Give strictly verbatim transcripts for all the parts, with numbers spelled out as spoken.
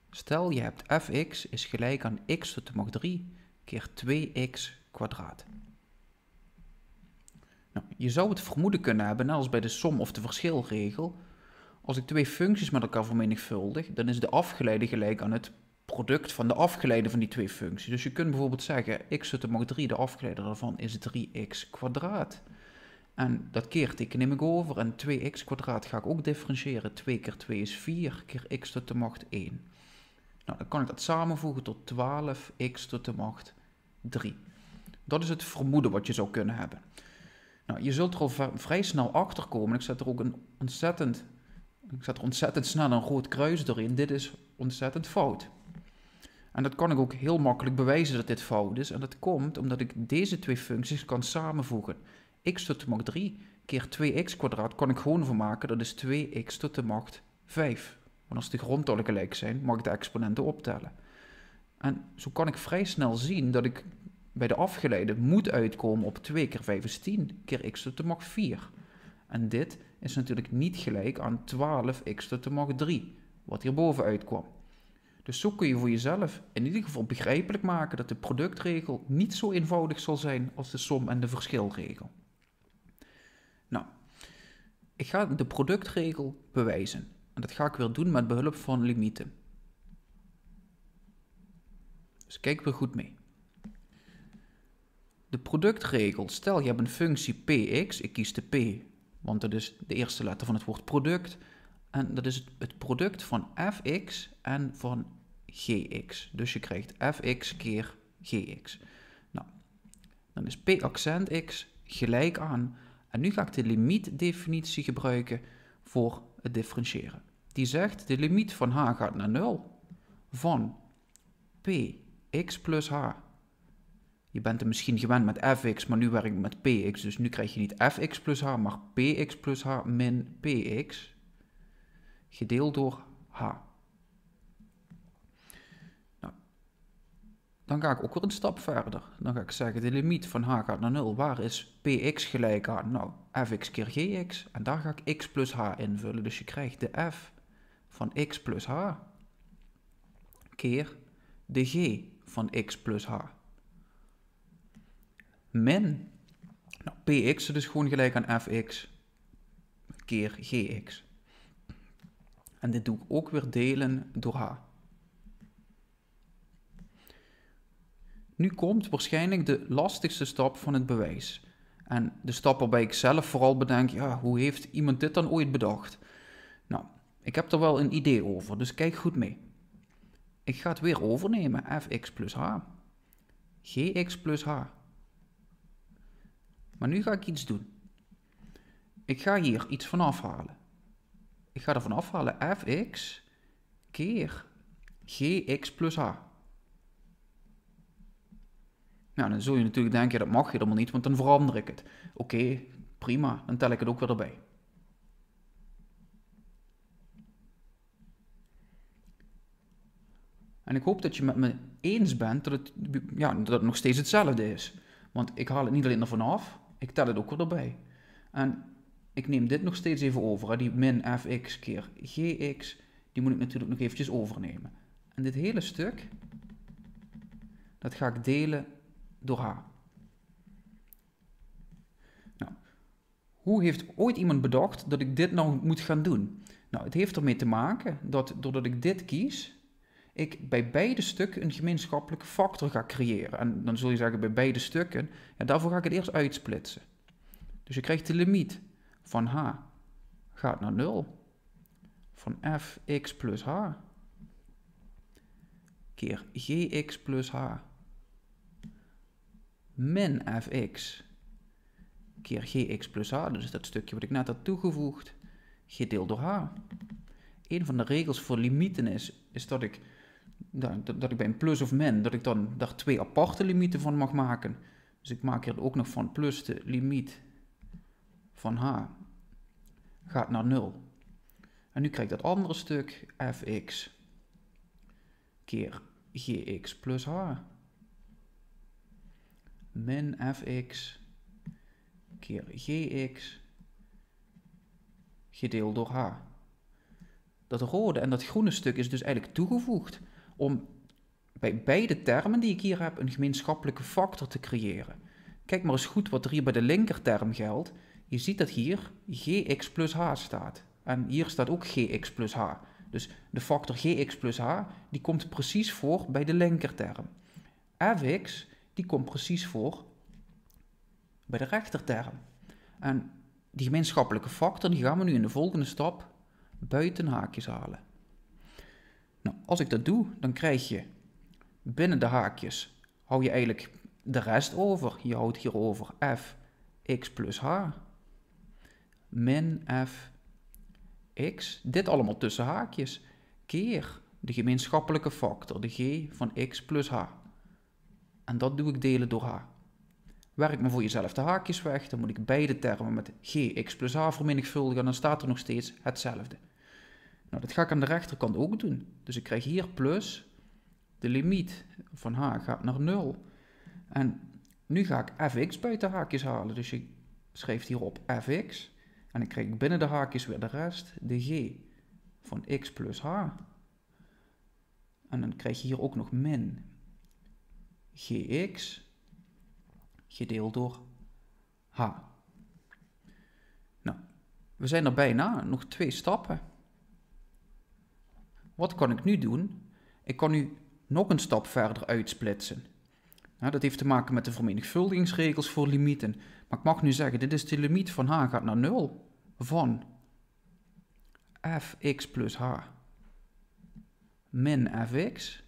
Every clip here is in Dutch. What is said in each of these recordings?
Stel je hebt fx is gelijk aan x tot de macht drie keer twee x kwadraat. Nou, je zou het vermoeden kunnen hebben, net als bij de som of de verschilregel. Als ik twee functies met elkaar vermenigvuldig, dan is de afgeleide gelijk aan het product van de afgeleide van die twee functies. Dus je kunt bijvoorbeeld zeggen, x tot de macht drie, de afgeleide daarvan is drie x kwadraat. En dat keerteken neem ik over en twee x kwadraat ga ik ook differentiëren. twee keer twee is vier keer x tot de macht één. Nou, dan kan ik dat samenvoegen tot twaalf x tot de macht drie. Dat is het vermoeden wat je zou kunnen hebben. Nou, je zult er al vrij snel achter komen. Ik zet er ook een ontzettend, ik zet er ontzettend snel een rood kruis doorheen. Dit is ontzettend fout. En dat kan ik ook heel makkelijk bewijzen dat dit fout is. En dat komt omdat ik deze twee functies kan samenvoegen. X tot de macht drie keer twee x kwadraat kan ik gewoon van maken. Dat is twee x tot de macht vijf. Want als de grondtallen gelijk zijn, mag ik de exponenten optellen. En zo kan ik vrij snel zien dat ik bij de afgeleide moet uitkomen op twee keer vijf is tien keer x tot de macht vier. En dit is natuurlijk niet gelijk aan twaalf x tot de macht drie, wat hierboven uitkwam. Dus zo kun je voor jezelf in ieder geval begrijpelijk maken dat de productregel niet zo eenvoudig zal zijn als de som- en de verschilregel. Nou, ik ga de productregel bewijzen. En dat ga ik weer doen met behulp van limieten. Dus kijk weer goed mee. De productregel, stel je hebt een functie px, ik kies de p, want dat is de eerste letter van het woord product. En dat is het product van fx en van gx. Dus je krijgt fx keer gx. Nou, dan is p accent x gelijk aan, en nu ga ik de limietdefinitie gebruiken voor het differentiëren. Die zegt, de limiet van h gaat naar nul van px plus h. Je bent er misschien gewend met fx, maar nu werk ik met px, dus nu krijg je niet fx plus h, maar px plus h min px, gedeeld door h. Nou, dan ga ik ook weer een stap verder. Dan ga ik zeggen, de limiet van h gaat naar nul. Waar is px gelijk aan? Nou, fx keer gx, en daar ga ik x plus h invullen. Dus je krijgt de f van x plus h keer de g van x plus h. Min, nou, px is dus gewoon gelijk aan fx keer gx. En dit doe ik ook weer delen door h. Nu komt waarschijnlijk de lastigste stap van het bewijs. En de stap waarbij ik zelf vooral bedenk, ja, hoe heeft iemand dit dan ooit bedacht? Nou, ik heb er wel een idee over, dus kijk goed mee. Ik ga het weer overnemen, fx plus h, gx plus h. Maar nu ga ik iets doen. Ik ga hier iets van afhalen. Ik ga ervan afhalen fx keer gx plus h. Nou, dan zul je natuurlijk denken, dat mag helemaal niet, want dan verander ik het. Oké, okay, prima, dan tel ik het ook weer erbij. En ik hoop dat je met me eens bent dat het, ja, dat het nog steeds hetzelfde is. Want ik haal het niet alleen ervan af, ik tel het ook weer erbij. En ik neem dit nog steeds even over, hè, die min fx keer gx, die moet ik natuurlijk nog eventjes overnemen. En dit hele stuk, dat ga ik delen door h. Nou, hoe heeft ooit iemand bedacht dat ik dit nou moet gaan doen? Nou, het heeft ermee te maken dat doordat ik dit kies, ik bij beide stukken een gemeenschappelijke factor ga creëren. En dan zul je zeggen bij beide stukken, ja, daarvoor ga ik het eerst uitsplitsen. Dus je krijgt de limiet van h gaat naar nul van fx plus h keer gx plus h min fx keer gx plus h, dus dat stukje wat ik net had toegevoegd, gedeeld door h. Een van de regels voor limieten is, is dat ik, dat, dat ik bij een plus of min, dat ik dan daar twee aparte limieten van mag maken. Dus ik maak hier ook nog van plus de limiet van h gaat naar nul. En nu krijg ik dat andere stuk, fx keer gx plus h min fx keer gx gedeeld door h. Dat rode en dat groene stuk is dus eigenlijk toegevoegd om bij beide termen die ik hier heb een gemeenschappelijke factor te creëren. Kijk maar eens goed wat er hier bij de linkerterm geldt. Je ziet dat hier gx plus h staat. En hier staat ook gx plus h. Dus de factor gx plus h, die komt precies voor bij de linkerterm. Fx, die komt precies voor bij de rechterterm. En die gemeenschappelijke factor, die gaan we nu in de volgende stap buiten haakjes halen. Nou, als ik dat doe, dan krijg je binnen de haakjes, hou je eigenlijk de rest over. Je houdt hier over fx plus h min fx, dit allemaal tussen haakjes, keer de gemeenschappelijke factor, de g van x plus h. En dat doe ik delen door h. Werk maar voor jezelf de haakjes weg, dan moet ik beide termen met gx plus h vermenigvuldigen en dan staat er nog steeds hetzelfde. Nou, dat ga ik aan de rechterkant ook doen. Dus ik krijg hier plus, de limiet van h gaat naar nul. En nu ga ik fx buiten haakjes halen, dus je schrijft hierop fx. En dan krijg ik binnen de haakjes weer de rest, de g van x plus h. En dan krijg je hier ook nog min gx gedeeld door h. Nou, we zijn er bijna, nog twee stappen. Wat kan ik nu doen? Ik kan nu nog een stap verder uitsplitsen. Nou, dat heeft te maken met de vermenigvuldigingsregels voor limieten. Maar ik mag nu zeggen, dit is de limiet van h gaat naar nul van fx plus h min fx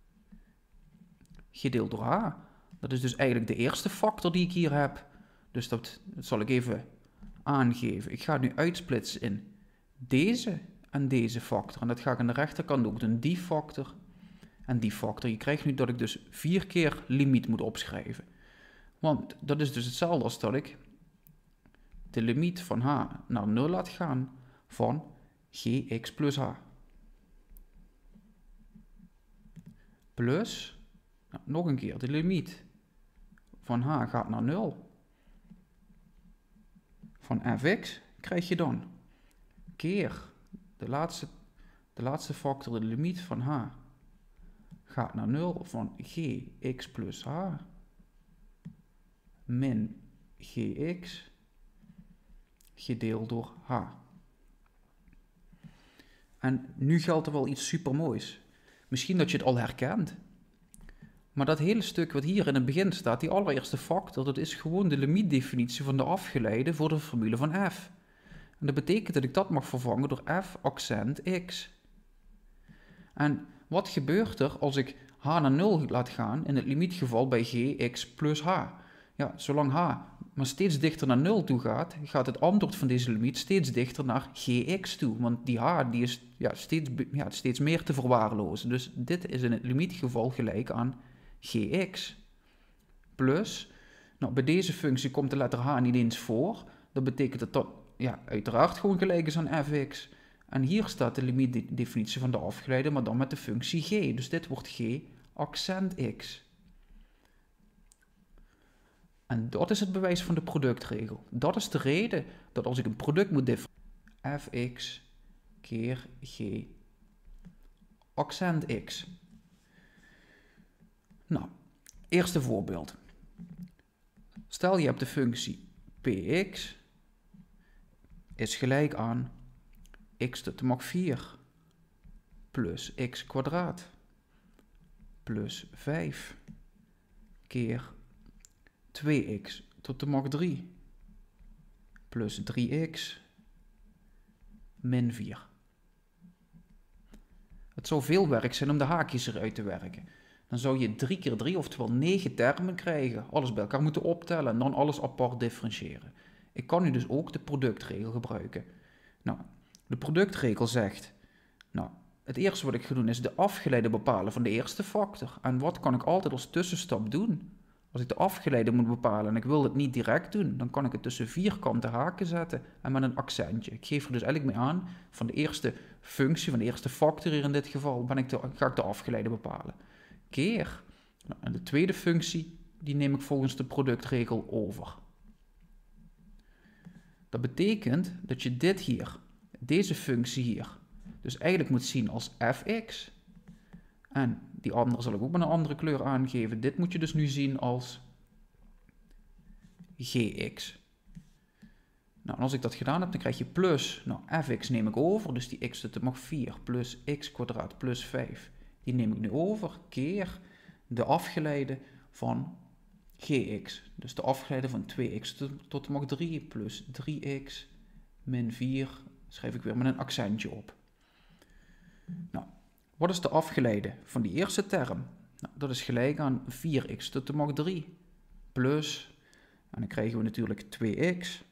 gedeeld door h. Dat is dus eigenlijk de eerste factor die ik hier heb. Dus dat, dat zal ik even aangeven. Ik ga het nu uitsplitsen in deze en deze factor. En dat ga ik aan de rechterkant ook doen. Die factor en die factor. Je krijgt nu dat ik dus vier keer limiet moet opschrijven. Want dat is dus hetzelfde als dat ik de limiet van h naar nul laat gaan van gx plus h. Plus, nou, nog een keer, de limiet van h gaat naar nul. Van fx krijg je dan keer de laatste, de laatste factor, de limiet van h gaat naar nul van gx plus h min gx gedeeld door h. En nu geldt er wel iets supermoois. Misschien dat je het al herkent. Maar dat hele stuk wat hier in het begin staat, die allereerste factor, dat is gewoon de limietdefinitie van de afgeleide voor de formule van f. En dat betekent dat ik dat mag vervangen door f accent x. En wat gebeurt er als ik h naar nul laat gaan in het limietgeval bij gx plus h? Ja, zolang h maar steeds dichter naar nul toe gaat, gaat het antwoord van deze limiet steeds dichter naar gx toe. Want die h die is ja, steeds, ja, steeds meer te verwaarlozen. Dus dit is in het limietgeval gelijk aan gx. Plus, nou, bij deze functie komt de letter h niet eens voor. Dat betekent dat dat ja, uiteraard gewoon gelijk is aan fx. En hier staat de limietdefinitie van de afgeleide, maar dan met de functie g. Dus dit wordt g accent x. En dat is het bewijs van de productregel. Dat is de reden dat als ik een product moet differentiëren, fx keer g accent x. Nou, eerste voorbeeld. Stel je hebt de functie px is gelijk aan x tot de macht vier plus x kwadraat plus vijf keer twee x tot de macht drie plus drie x min vier. Het zou veel werk zijn om de haakjes eruit te werken. Dan zou je drie keer drie, oftewel negen termen krijgen. Alles bij elkaar moeten optellen en dan alles apart differentiëren. Ik kan nu dus ook de productregel gebruiken. Nou, de productregel zegt, nou, het eerste wat ik ga doen is de afgeleide bepalen van de eerste factor. En wat kan ik altijd als tussenstap doen? Als ik de afgeleide moet bepalen en ik wil het niet direct doen, dan kan ik het tussen vierkante haken zetten en met een accentje. Ik geef er dus eigenlijk mee aan, van de eerste functie, van de eerste factor hier in dit geval, ben ik de, ga ik de afgeleide bepalen. Keer, nou, en de tweede functie, die neem ik volgens de productregel over. Dat betekent dat je dit hier, deze functie hier, dus eigenlijk moet zien als fx. En die andere zal ik ook met een andere kleur aangeven. Dit moet je dus nu zien als gx. Nou, en als ik dat gedaan heb, dan krijg je plus, nou, fx neem ik over, dus die x tot de macht vier plus x kwadraat plus vijf, die neem ik nu over, keer de afgeleide van gx. Dus de afgeleide van twee x tot de macht drie plus drie x min vier, schrijf ik weer met een accentje op. Nou, wat is de afgeleide van die eerste term? Nou, dat is gelijk aan vier x tot de macht drie plus, en dan krijgen we natuurlijk twee x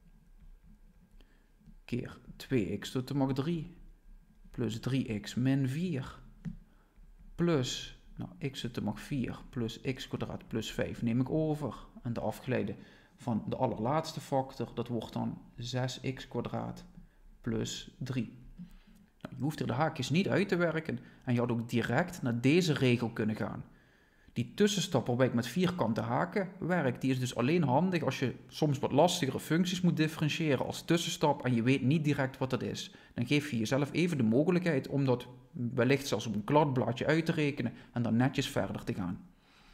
keer twee x tot de macht drie plus drie x min vier plus, nou, x tot de macht vier plus x kwadraat plus vijf neem ik over. En de afgeleide van de allerlaatste factor, dat wordt dan zes x kwadraat plus drie. Nou, je hoeft er de haakjes niet uit te werken en je had ook direct naar deze regel kunnen gaan. Die tussenstap waarbij ik met vierkante haken werk, die is dus alleen handig als je soms wat lastigere functies moet differentiëren als tussenstap en je weet niet direct wat dat is. Dan geef je jezelf even de mogelijkheid om dat wellicht zelfs op een kladblaadje uit te rekenen en dan netjes verder te gaan.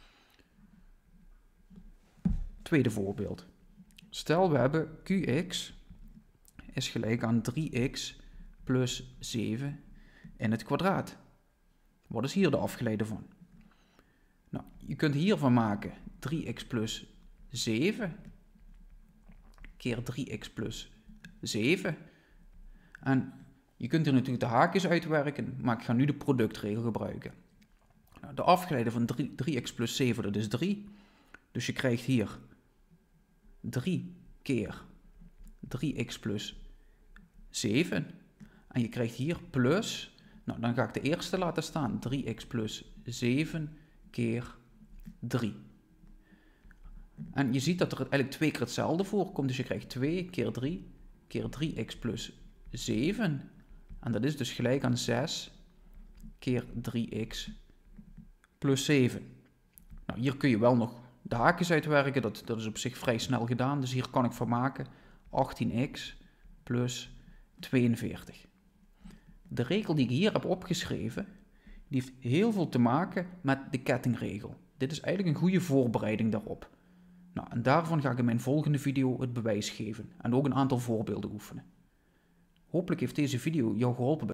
Tweede voorbeeld. Stel we hebben qx is gelijk aan drie x plus zeven in het kwadraat. Wat is hier de afgeleide van? Nou, je kunt hiervan maken drie x plus zeven keer drie x plus zeven. En je kunt hier natuurlijk de haakjes uitwerken, maar ik ga nu de productregel gebruiken. Nou, de afgeleide van drie x plus zeven, dat is drie. Dus je krijgt hier drie keer drie x plus zeven. En je krijgt hier plus, nou dan ga ik de eerste laten staan, drie x plus zeven keer drie. En je ziet dat er eigenlijk twee keer hetzelfde voorkomt, dus je krijgt twee keer drie keer drie x plus zeven. En dat is dus gelijk aan zes keer drie x plus zeven. Nou, hier kun je wel nog de haakjes uitwerken, dat, dat is op zich vrij snel gedaan, dus hier kan ik van maken achttien x plus tweeënveertig. De regel die ik hier heb opgeschreven, die heeft heel veel te maken met de kettingregel. Dit is eigenlijk een goede voorbereiding daarop. Nou, en daarvan ga ik in mijn volgende video het bewijs geven en ook een aantal voorbeelden oefenen. Hopelijk heeft deze video jou geholpen bij